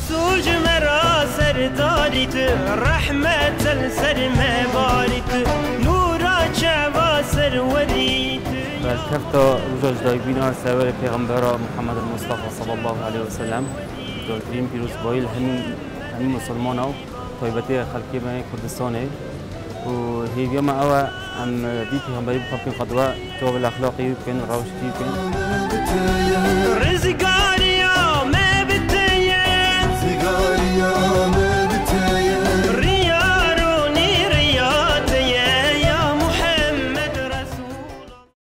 سوج مرا سرداریت رحمت السر مباریت نورا چوا سروریت بالكفتا وجوج دايبينا سوار پیغمبر محمد المصطفى صلى الله عليه وسلم دولترين بيروز بايل هني مسلمانه طيبتي خلقي من كردستانه وهي اليوم أوا أم دي پیغمبری بخوام قدوة تو بالاخلاقی کن روشتی کن